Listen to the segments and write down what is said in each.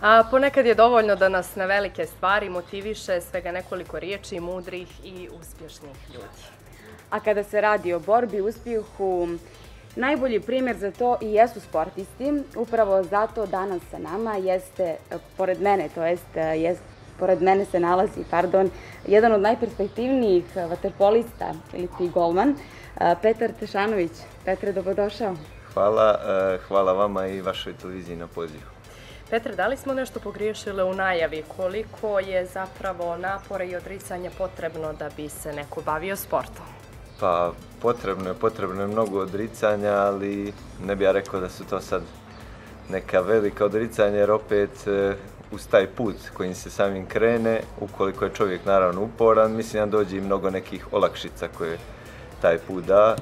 A ponekad je dovoljno da nas na velike stvari motiviše svega nekoliko riječi mudrih i uspješnih ljudi. A kada se radi o borbi i uspjehu, najbolji primjer za to i jesu sportisti. Upravo zato danas sa nama jeste, pored mene, pored mene se nalazi, jedan od najperspektivnijih vaterpolista ili ti golman, Petar Tešanović. Petre, dobrodošao. Hvala vama i vašoj televiziji na pozivu. Petre, da li smo nešto pogriješili u najavi? Koliko je zapravo napora i odricanja potrebno da bi se neko bavio sportom? Pa potrebno je mnogo odricanja, ali ne bi ja rekao da su to sad neka velika odricanja, jer opet uz taj put kojim se samim krene, ukoliko je čovjek naravno uporan, mislim da dođe i mnogo nekih olakšica koje taj put da.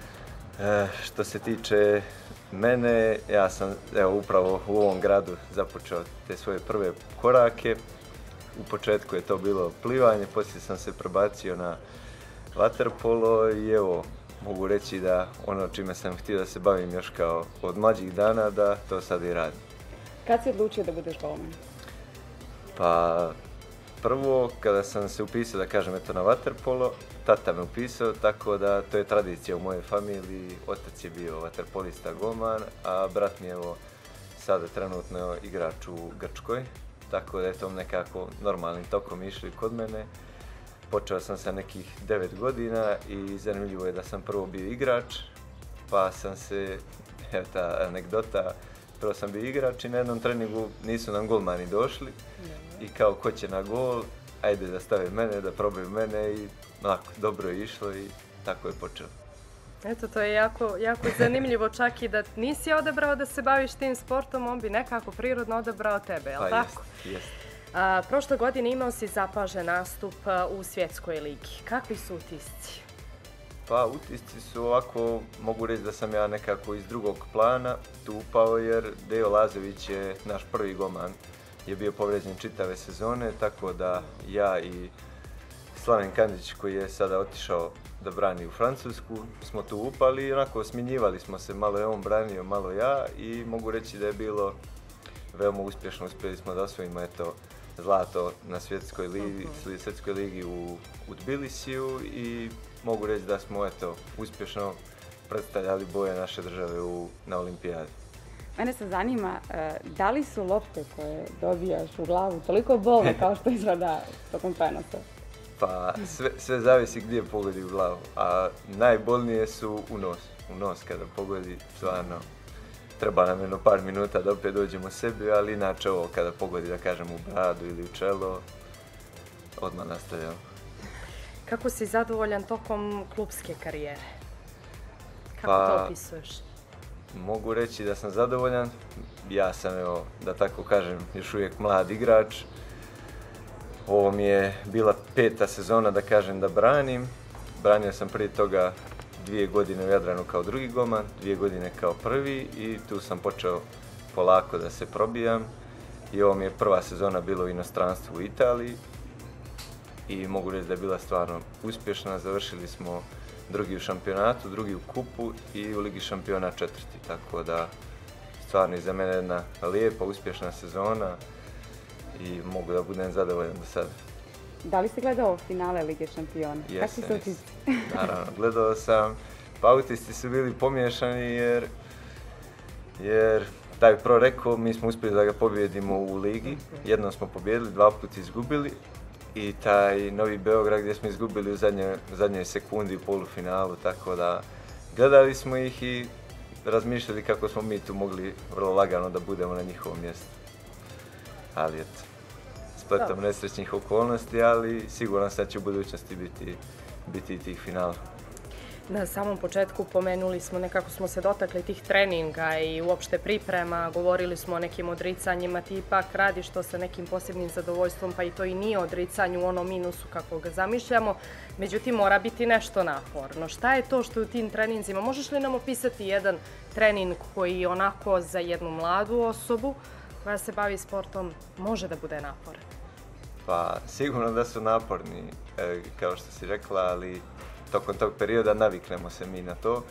Što se tiče mene, ja sam upravo u ovom gradu započeo te svoje prve korake. U početku je to bilo plivanje, poslije sam se prebacio na vaterpolo i evo, mogu reći da ono čime sam htio da se bavim još kao od mlađih dana, da to sad i radim. Kad si odlučio da budeš golman? Pa prvo, kada sam se upisao, da kažem, na vaterpolo, tata me upisao, tako da to je tradicija u mojoj familiji. Otac je bio vaterpolista golman, a brat mi je sada trenutno igrač u Grčkoj, tako da je to nekako normalnim tokom išli kod mene. Počeo sam sa nekih 9 godina i zanimljivo je da sam prvo bio igrač, pa sam se, ta anegdota, prvo sam bio igrač i na jednom treningu nisu nam golmani došli i kao ko će na gol, ajde da stave mene, da probaju mene i onako, dobro je išlo i tako je počelo. Eto, to je jako zanimljivo, čak i da nisi odabrao da se baviš tim sportom, on bi nekako prirodno odabrao tebe, jel' tako? Jest. Prošle godine imao si zapažen nastup u Svjetskoj ligi. Kakvi su utisci? Pa utisci su ovako, mogu reći da sam ja nekako iz drugog plana tu upao, jer Dejo Lazović je naš prvi golman, je bio povrijeđen čitave sezone, tako da ja i Slaven Kandić, koji je sada otišao da brani u Francusku, smo tu upali i onako smjenjivali smo se, malo je on branio, malo ja, i mogu reći da je bilo veoma uspješno. Uspjeli smo da osvojimo zlato na svjetskoj ligi u Tbilisiju i mogu reći da smo uspješno predstavljali boje naše države na olimpijadi. Mene se zanima, da li su lopte koje dobijaš u glavu toliko bolne kao što izgleda tokom prenosa? Pa sve zavisi gdje pogodi u glavu, a najbolnije su u nos. U nos kada pogodi, stvarno treba nam jedno par minuta da opet dođemo sebi, ali inače ovo kada pogodi, da kažem, u bradu ili u čelo, odmah nastavljamo. Kako si zadovoljan tokom klupske karijere? Kako to opisuješ? Mogu reći da sam zadovoljan. Ja sam, da tako kažem, još uvijek mlad igrač. Ovo mi je bila 5. sezona, da kažem, da branim. Branio sam prije toga 2 godine u Jadranu kao drugi golman, 2 godine kao prvi i tu sam počeo polako da se probijam. I ovo mi je prva sezona bila u inostranstvu u Italiji i mogu reći da je bila stvarno uspješna. Završili smo drugi u šampionatu, drugi u kupu i u Ligi šampiona 4. Tako da stvarno je za mene jedna lijepa, uspješna sezona i mogu da budem zadovoljan do sada. Da li si gledao finale Lige šampiona? Jesam. Naravno, gledao sam. Pa utisci su bili pomiješani jer taj pro rekao, mi smo uspjeli da ga pobjedimo u ligi. Jednom smo pobjedili, 2 puta izgubili. I taj Novi Beograd gdje smo izgubili u zadnjoj sekundi u polufinalu, tako da gledali smo ih i razmišljali kako smo mi tu mogli vrlo lagano da budemo na njihovom mjestu. Ali eto, spletom nesrećnih okolnosti, ali siguran sam da će u budućnosti biti i tih finala. Na samom početku pomenuli smo, nekako smo se dotakli tih treninga i uopšte priprema, govorili smo o nekim odricanjima, ti ipak radiš to sa nekim posebnim zadovoljstvom, pa i to i nije odricanje u onom minusu kako ga zamišljamo, međutim mora biti nešto naporno. Šta je to što je u tim treninzima? Možeš li nam opisati jedan trening koji onako za jednu mladu osobu koja se bavi sportom može da bude naporan? Pa sigurno da su naporni, kao što si rekla, ali tokom tog perioda naviknemo se mi na to.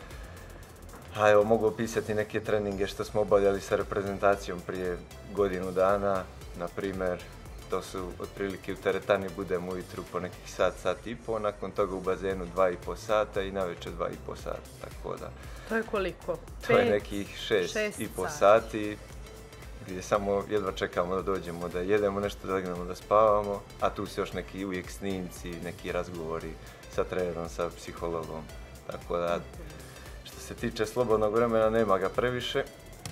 A evo, mogu opisati neke treninge što smo obavljali sa reprezentacijom prije godinu dana. na primjer, to su otprilike u teretani budemo ujutru po nekih sat i pol, nakon toga u bazenu 2,5 sata i navečer 2,5 sata, tako da. To je koliko? To je nekih 6,5 sati, gdje samo jedva čekamo da dođemo, da jedemo nešto, da legnemo, da spavamo, a tu su još neki uvijek snimci, neki razgovori sa trenerom, sa psihologom, tako da. Što se tiče slobodnog vremena, nema ga previše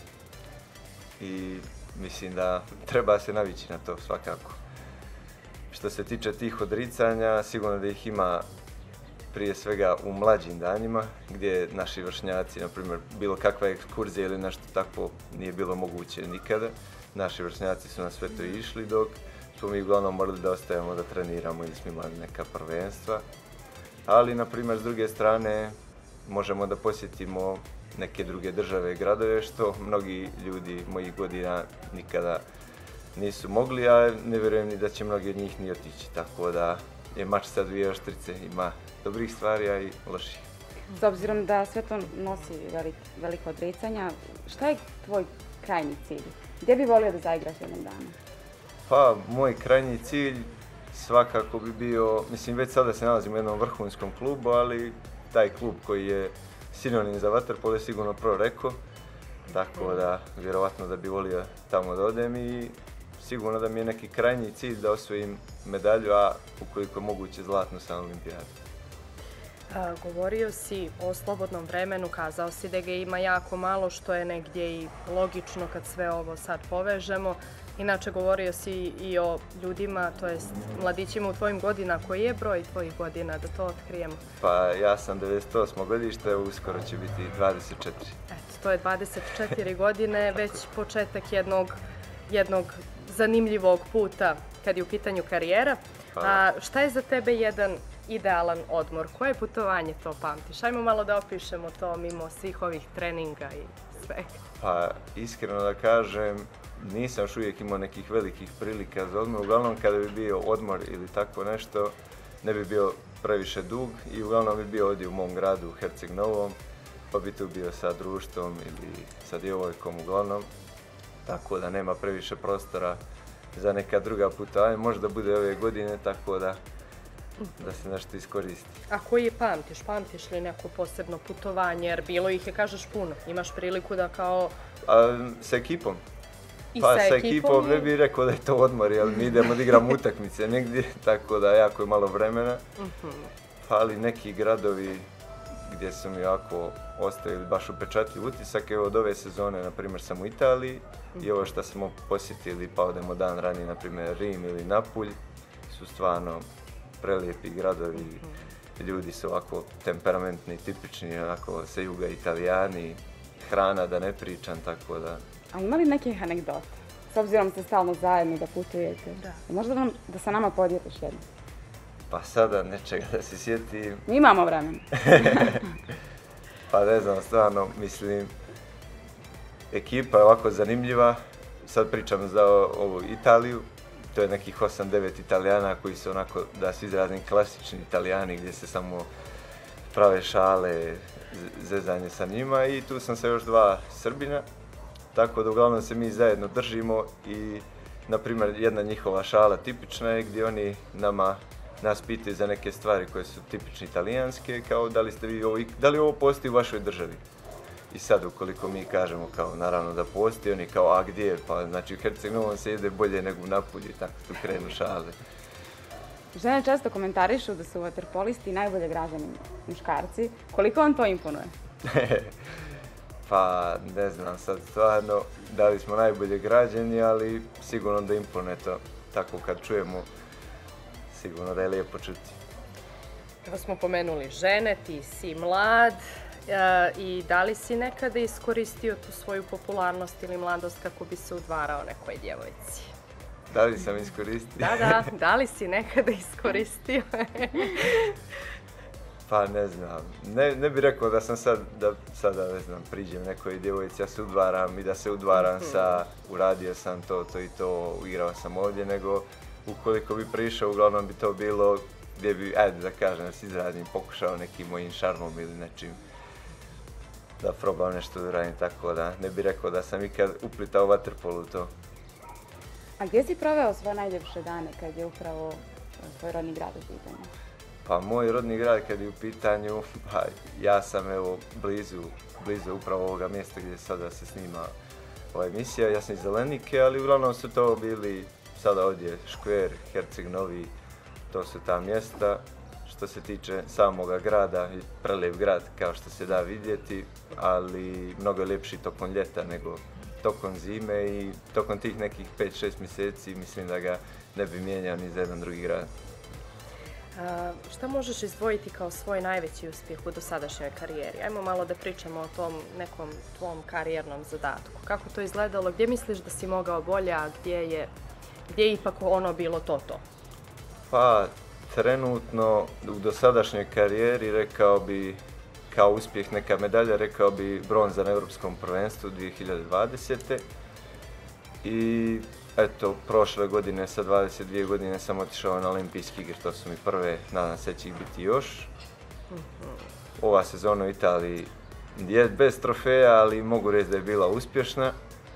i mislim da treba se navići na to svakako. Što se tiče tih odricanja, sigurno da ih ima prije svega u mlađim danima, gdje naši vršnjaci, na primjer, bilo kakva ekskurzija ili nešto tako nije bilo moguće nikada. Naši vršnjaci su na sve to išli, dok smo mi uglavnom morali da ostajemo da treniramo ili smo imali neka prvenstva. Ali, na primjer, s druge strane, možemo da posjetimo neke druge države i gradove, što mnogi ljudi mojih godina nikada nisu mogli, a ne vjerujem ni da će mnogi od njih ni otići, tako da je mač sa dvije oštrice, ima dobrih stvari, a i loših. S obzirom da sve to nosi veliko odricanja, šta je tvoj krajnji cilj? Gdje bi volio da zaigraš jednog dana? Pa, moj krajnji cilj svakako bi bio, mislim već sada se nalazim u jednom vrhunskom klubu, ali taj klub koji je sinonim za vaterpolo je sigurno Pro Reko, tako da vjerovatno da bi volio tamo da odem i sigurno da mi je neki krajnji cilj da osvojim medalju, a ukoliko je moguće zlatnu sa olimpijadu. Govorio si o slobodnom vremenu, kazao si da ga ima jako malo, što je negdje i logično kad sve ovo sad povežemo. Inače, govorio si i o ljudima, to jest mladićima u tvojim godina. Koji je broj tvojih godina, da to otkrijemo? Pa ja sam 98. godište, uskoro će biti 24. Eto, to je 24 godine, već početak jednog zanimljivog puta kad je u pitanju karijera. A šta je za tebe jedan idealan odmor? Koje putovanje to pamtiš? Ajmo malo da opišemo to mimo svih ovih treninga i svega. Pa iskreno da kažem, nisam još uvijek imao nekih velikih prilika za odmor. Uglavnom kada bi bio odmor ili tako nešto, ne bi bio previše dug i uglavnom bi bio ovdje u mom gradu, u Herceg Novom, pa bi tu bio sa društvom ili sa djevojkom uglavnom. Tako da nema previše prostora za neka druga putovanja. Možda bude ove godine, tako da se nešto iskoristi. A koji pamtiš? Pamtiš li neko posebno putovanje? Jer bilo ih je, kažeš, puno. Imaš priliku da kao... Sa ekipom. I pa sa ekipom ne bih rekao da je to odmor, jer mi idemo da igramo utakmice negdje, tako da jako je malo vremena. Ali neki gradovi gdje su mi ovako ostavili baš upečatljiv utisak, evo od ove sezone, na primjer, sam u Italiji i ovo što smo posjetili, pa odemo dan ranije, na primjer, Rim ili Napulj, su stvarno prelijepi gradovi, ljudi su ovako temperamentni, tipični, onako sa juga Italijani, hrana da ne pričam, tako da... A ima li nekih anegdota? S obzirom ste stalno zajedno da putujete. Da. Možda da sa nama podijeliš jednu? Pa sada nečega da se sjetim. Mi imamo vremena. Pa ne znam, stvarno, mislim, ekipa je ovako zanimljiva. Sad pričam za ovu Italiju. To je nekih 8-9 Italijana koji su onako, da se izrazim, klasični Italijani gdje se samo prave šale, zezanje sa njima i tu sam sa još 2 Srbina. Tako da uglavnom se mi zajedno držimo i, na primjer, jedna njihova šala tipična je gdje oni nas pitaju za neke stvari koje su tipične italijanske, kao da li ovo postoji u vašoj državi. I sad ukoliko mi kažemo kao naravno da postoji, oni kao a gdje, pa znači u Herceg Novom se jede bolje nego u Napulju i tako tu krenu šale. Žene često komentarišu da su vaterpolisti najbolje građani muškarci. Koliko vam to imponuje? Pa ne znam sad stvarno da li smo najbolje građani, ali sigurno da imponuje to. Tako kad čujemo, sigurno da je lijepo čuti. Kako smo pomenuli žene, ti si mlad i da li si nekada iskoristio tu svoju popularnost ili mladost kako bi se udvarao nekoj djevojci? Da li sam iskoristio? Da li si nekada iskoristio? Pa ne znam, ne bih rekao da sam sada ne znam, priđem nekoj djevojci, ja se udvaram i da se udvaram sa uradio sam to i to, igrao sam ovdje, nego ukoliko bi prišao, uglavnom bi to bilo gdje bi, ajde da kažem, da se izrazim, pokušao nekim mojim šarmom ili nečim da probam nešto da radim, tako da ne bih rekao da sam ikad uplitao vaterpolu u to. A gdje si proveo svoje najljepše dane kad je upravo tvoj rodni grad u pitanju? Pa moj rodni grad kad je u pitanju, pa ja sam evo blizu upravo ovoga mjesta gdje sada se snima ova emisija. Ja sam iz Zelenike, ali uglavnom su to bili sada ovdje Škver, Herceg Novi, to su ta mjesta. Što se tiče samoga grada, prelijep grad kao što se da vidjeti, ali mnogo je ljepši tokom ljeta nego tokom zime i tokom tih nekih 5-6 mjeseci mislim da ga ne bi mijenjao ni za jedan drugi grad. Šta možeš izdvojiti kao svoj najveći uspjeh u dosadašnjoj karijeri? Ajmo malo da pričamo o tom nekom tvom karijernom zadatku. Kako to izgledalo? Gdje misliš da si mogao bolje, a gdje je ipak ono bilo to? Pa, trenutno u dosadašnjoj karijeri rekao bi kao uspjeh neka medalja, rekao bi bronza na Europskom prvenstvu 2020. I eto, prošle godine sa 22 godine sam otišao na olimpijski igre, to su mi prve, nadam se će ih biti još. Ova sezona u Italiji je bez trofeja, ali mogu reći da je bila uspješna.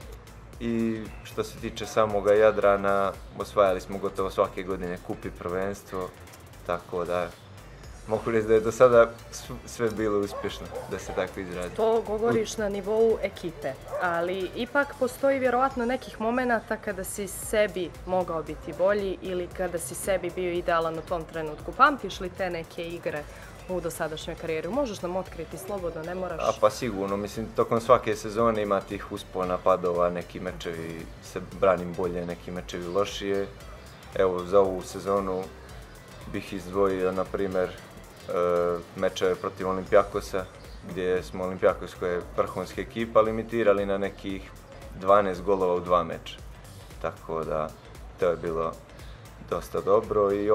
I što se tiče samoga Jadrana, osvajali smo gotovo svake godine kup i prvenstvo, tako da mogu reći da je do sada sve bilo uspješno, da se tako izrazi. To govoriš na nivou ekipe, ali ipak postoji vjerovatno nekih momenata kada si sebi mogao biti bolji ili kada si sebi bio idealan u tom trenutku. Pamtiš li te neke igre u dosadašnjoj karijeri? Možeš nam otkriti slobodno, ne moraš. Pa sigurno, mislim, tokom svake sezone ima tih uspona, padova, neki mečevi se branim bolje, neki mečevi lošije. Evo, za ovu sezonu bih izdvojio, na primjer, mečeve protiv Olimpijakosa, gdje smo Olimpijakos, koja je vrhunska ekipa, limitirali na nekih 12 golova u 2 meča. Tako da, to je bilo dosta dobro i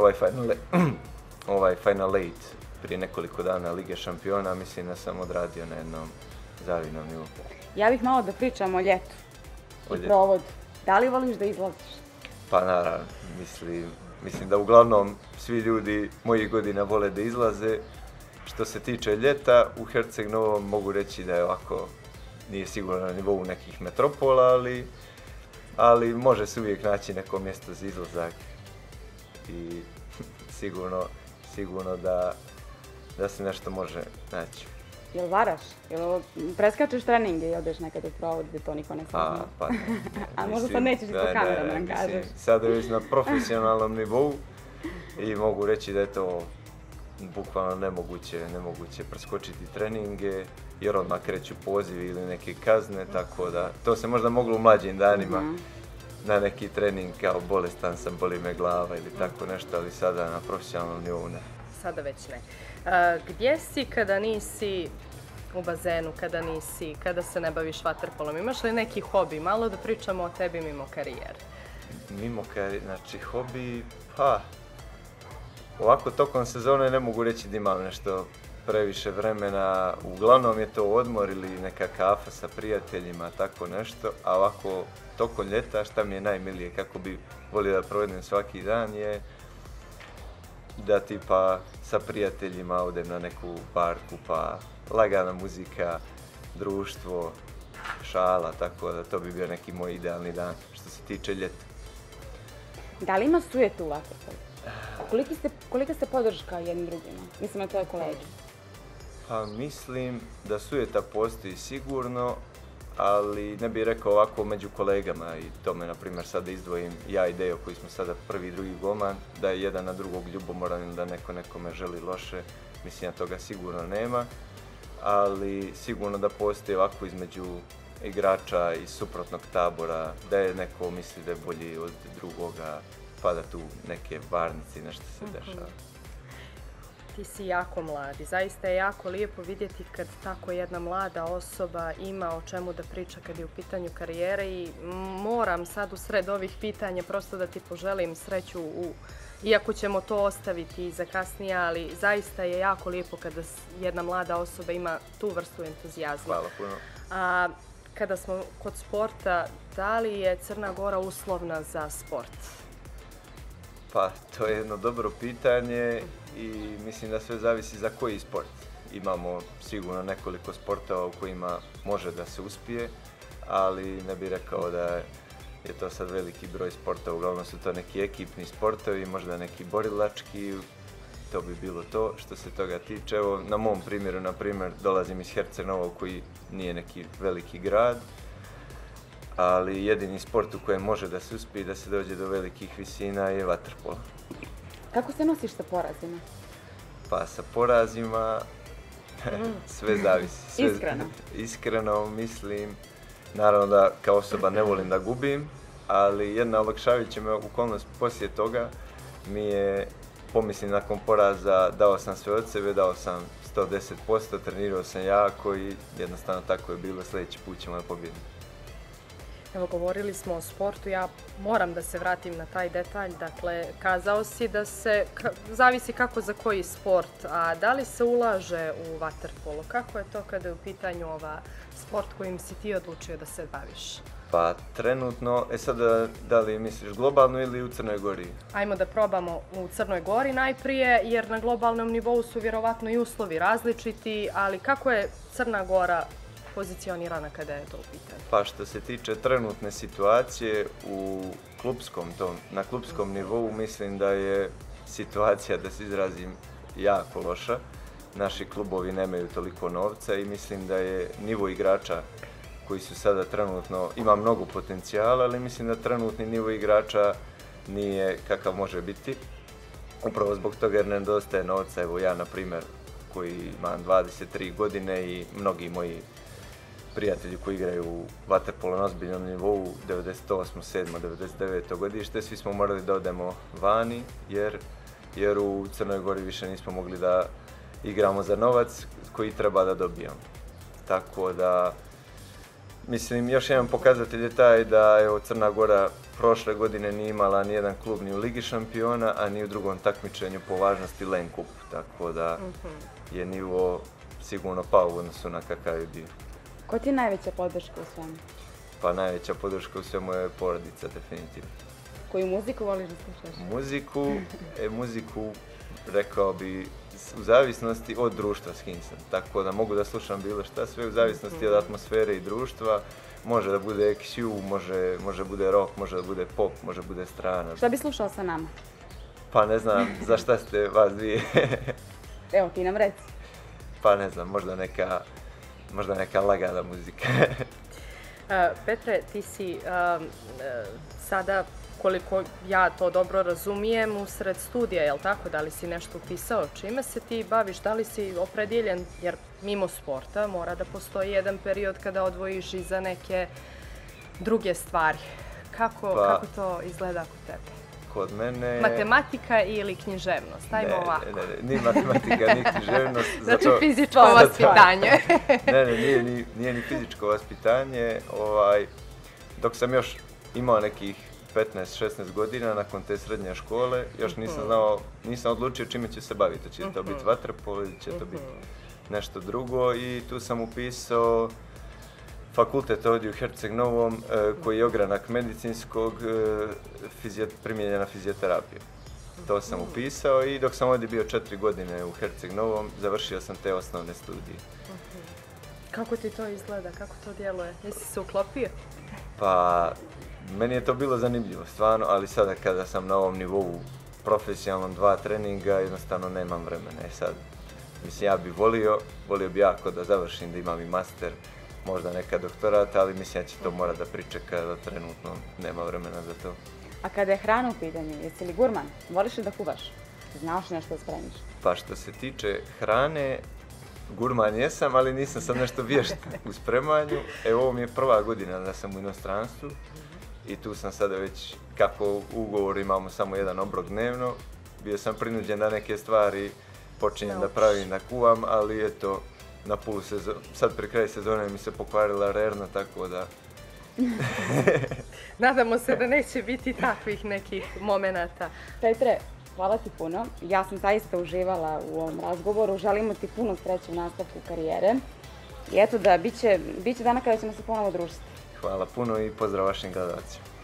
ovaj Final 8 prije nekoliko dana Lige šampiona, mislim da sam odradio na jednom zavidnom nivou. Ja bih malo da pričam o ljetu i provodu. Da li voliš da izlaziš? Pa naravno, mislim da uglavnom svi ljudi mojih godina vole da izlaze. Što se tiče ljeta, u Herceg Novom mogu reći da je ovako, nije sigurno na nivou nekih metropola, ali može se uvijek naći neko mjesto za izlazak i sigurno da se nešto može naći. Jel varaš? Jel preskačeš treninge i odeš nekad u provod gdje to niko ne sazna? Pa ne. A možda sad nećeš po kamerama nam kažeš. Sada je već na profesionalnom nivou i mogu reći da je to bukvalno nemoguće preskočiti treninge jer odmah kreću pozivi ili neke kazne, tako da to se možda moglo u mlađim danima na neki trening kao bolestan sam, boli me glava ili tako nešto, ali sada na profesionalnom nivou ne. Sada već ne. Gdje si kada nisi u bazenu, kada se ne baviš vaterpolom? Imaš li neki hobi? Malo da pričamo o tebi mimo karijere. Mimo karijere, znači hobi, pa ovako tokom sezone ne mogu reći da imam nešto previše vremena. Uglavnom je to odmor ili neka kafa sa prijateljima, tako nešto. A ovako tokom ljeta šta mi je najmilije, kako bi volio da provedem svaki dan je da tipa sa prijateljima odem na neku barku, pa lagana muzika, društvo, šala, tako da to bi bio neki moj idealni dan što se tiče ljeta. Da li ima sujete u vaterpolu? Kolika ste podrška jednim drugima? Mislim na tvoje kolege. Pa mislim da sujeta postoji sigurno, ali ne bih rekao ovako među kolegama i tome, na primjer, sada izdvojim ja i Dejo koji smo sada prvi i drugi golman, da je jedan na drugog ljubomoran ili da neko nekome želi loše, mislim da toga sigurno nema, ali sigurno da postoji ovako između igrača iz suprotnog tabora, da je neko misli da je bolji od drugoga, pa da tu neke varnice i nešto se dešava. Ti si jako mlad i zaista je jako lijepo vidjeti kad tako jedna mlada osoba ima o čemu da priča kad je u pitanju karijere i moram sad u sred ovih pitanja prosto da ti poželim sreću iako ćemo to ostaviti za kasnije, ali zaista je jako lijepo kada jedna mlada osoba ima tu vrstu entuzijazma. Hvala puno. A kada smo kod sporta, da li je Crna Gora uslovna za sport? Pa, to je jedno dobro pitanje i mislim da sve zavisi za koji sport. Imamo sigurno nekoliko sportova u kojima može da se uspije, ali ne bih rekao da je to sad veliki broj sportova, uglavnom su to neki ekipni sportovi, možda neki borilački, to bi bilo to što se toga tiče. Evo, na mom primjeru, na primjer, dolazim iz Herceg Novog koji nije neki veliki grad, ali jedini sport u kojem može da se uspije da se dođe do velikih visina je vaterpolo. Kako se nosiš sa porazima? Pa sa porazima sve zavisi. Iskreno? Iskreno mislim, naravno da kao osoba ne volim da gubim, ali jedna olakšavajuća me okolnost poslije toga mi je, pomislim nakon poraza, dao sam sve od sebe, dao sam 110%, trenirao sam jako i jednostavno tako je bilo, sljedeći put ćemo da pobjedimo. Evo, govorili smo o sportu, ja moram da se vratim na taj detalj. Dakle, kazao si da se, zavisi kako za koji sport, a da li se ulaže u vaterpolo? Kako je to kada je u pitanju sport kojim si ti odlučio da se baviš? Pa trenutno, sad da li misliš globalno ili u Crnoj Gori? Ajmo da probamo u Crnoj Gori najprije, jer na globalnom nivou su vjerovatno i uslovi različiti, ali kako je Crna Gora pozicionirana kada je to u pitanju? Pa što se tiče trenutne situacije na klupskom nivou, mislim da je situacija, da se izrazim, jako loša. Naši klubovi nemaju toliko novca i mislim da je nivo igrača koji su sada trenutno, ima mnogo potencijala, ali mislim da trenutni nivo igrača nije kakav može biti. Upravo zbog toga jer nedostaje novca. Evo ja, na primjer, koji imam 23 godine i mnogi moji prijatelji koji igraju u vaterpolo na ozbiljnom nivou, 98, 7, 99 godište, svi smo morali da odemo vani, jer u Crnoj Gori više nismo mogli da igramo za novac koji treba da dobijamo. Tako da, mislim, još jedan pokazatelj je taj da evo, Crna Gora prošle godine nije imala ni jedan klub ni u Ligi šampiona, a ni u drugom takmičenju po važnosti Len Cup, tako da je nivo sigurno pao u odnosu na kakav je bio. Ko ti je najveća podrška u svemu? Pa najveća podrška u svemu je porodica, definitivno. Koju muziku voliš da slušaš? Muziku, rekao bi, u zavisnosti od društva s kim sam. Tako da mogu da slušam bilo šta, sve u zavisnosti od atmosfere i društva. Može da bude XU, može bude rock, može da bude pop, može da bude strana. Šta bi slušao sa nama? Pa ne znam, za šta ste vas dvije? Evo, ti nam reci. Pa ne znam, možda neka lagana muzika. Petre, ti si sada, koliko ja to dobro razumijem, usred studija, je li tako? Da li si nešto upisao? Čime se ti baviš? Da li si opredjeljen? Jer mimo sporta mora da postoji jedan period kada odvojiš i za neke druge stvari. Kako to izgleda kod tebe? Kod mene... Matematika ili književnost? Ajmo ovako. Ne, ni matematika, ni književnost. Znači fizičko vaspitanje. Nije ni fizičko vaspitanje. Dok sam još imao nekih 15-16 godina nakon te srednje škole, još nisam odlučio čime ću se baviti. Će to biti vaterpolo ili će to biti nešto drugo i tu sam upisao fakultet ovdje u Herceg Novom koji je ogranak medicinskog, primijenjena fizioterapija. To sam upisao i dok sam ovdje bio 4 godine u Herceg Novom, završio sam te osnovne studije. Kako ti to izgleda? Kako to djeluje? Jesi se uklopio? Pa, meni je to bilo zanimljivo, stvarno, ali sada kada sam na ovom nivou profesionalnom 2 treninga, jednostavno nemam vremena. Sad, mislim, ja bih volio bi jako da završim, da imam i master, možda neka doktorata, ali mislim ja će to mora da pričeka, da trenutno nema vremena za to. A kada je hrana u pitanju, jesi li gurman? Voliš li da kuvaš? Znaš nešto da spremiš? Pa što se tiče hrane, gurman jesam, ali nisam sad nešto vješt u spremanju. Evo, ovo mi je prva godina da sam u inostranstvu i tu sam sada već, kako u ugovoru imamo samo jedan obrok dnevno, bio sam prinuđen da neke stvari počinjem da pravim, da kuvam, ali eto, na polu sezonu, sad pri kraju sezone mi se pokvarila rerna, tako da... Nadamo se da neće biti takvih nekih momenata. Petre, hvala ti puno. Ja sam zaista uživala u ovom razgovoru. Želimo ti puno sreće u nastavku karijere. I eto da, bit će dana kada ćemo se ponovo družiti. Hvala puno i pozdrav vašim gledalcima.